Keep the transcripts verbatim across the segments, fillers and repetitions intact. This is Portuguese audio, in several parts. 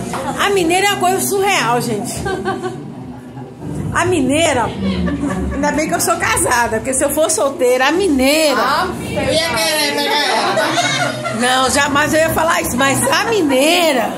A mineira é uma coisa surreal, gente. A mineira, ainda bem que eu sou casada, porque se eu for solteira, a mineira... Ah, eu ia querer pegar ela. Não, jamais eu ia falar isso, mas a mineira...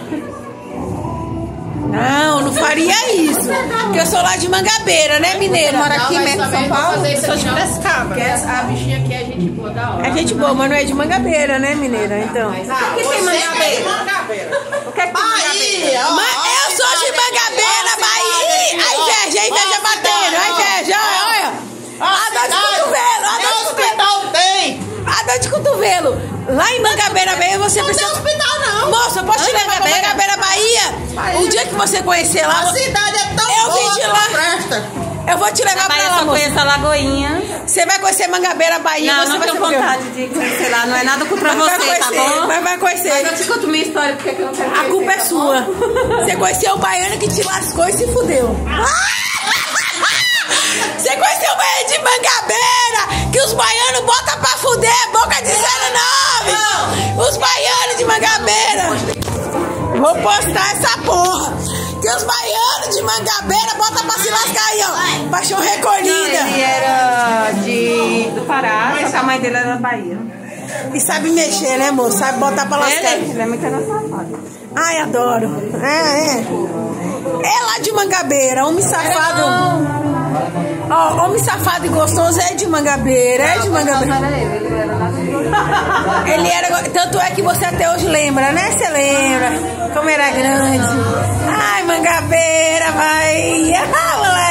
Não, não faria isso. Porque eu sou lá de Mangabeira, né, mineira? Mora aqui Não, mesmo em também São vou Paulo? fazer isso Eu sou aqui, de não. Piracicaba. Porque a bichinha aqui é gente boa da hora. É gente boa, mas não é de Mangabeira, né, mineira? Então... Mas, O que tem Mangabeira? O que é que tem Mangabeira? ó, Mas eu sou de Mangabeira, Bahia! A inveja, a inveja batendo, a inveja, olha! A dor de cotovelo, a dor de cotovelo! tem! A dor de cotovelo! Lá em Mangabeira, Bahia, você precisa... Não tem hospital, não. Moça, eu posso te levar pra Mangabeira, Bahia? O dia que você conhecer lá... A cidade é tão Eu boa vim de que lá. não presta. Eu vou te levar pra Bahia lá, só moça. conheço a Lagoinha. Você vai conhecer Mangabeira, Bahia. Não, você não vai tenho saber. vontade de conhecer lá. Não é nada contra Mas vai você, tá conhecer, bom? mas vai conhecer. Mas eu te conto minha história, porque eu não quero A conhecer, culpa é tá sua. bom? Você conheceu o baiano que te lascou e se fudeu. Você conheceu o baiano de Mangabeira, que os baianos botam pra fuder, boca de zero nove. Os baianos de Mangabeira. Vou postar essa porra. Que os baianos de Mangabeira botam pra se lascar aí, ó. Paixão Não, recolhida. ele era de, do Pará, só que a mãe dele era da Bahia. E sabe mexer, né, moço? Sabe botar pra lascar. Ele, ele é muito engraçado. Ai, adoro. É, é. É lá de Mangabeira, homem safado. Ó, homem safado e gostoso é de Mangabeira, é de Mangabeira. Não era ele, ele era lá do... Ele era. Tanto é que você até hoje lembra, né? Você lembra como era grande. Ai, Mangabeira, Bahia. Ah, moleque.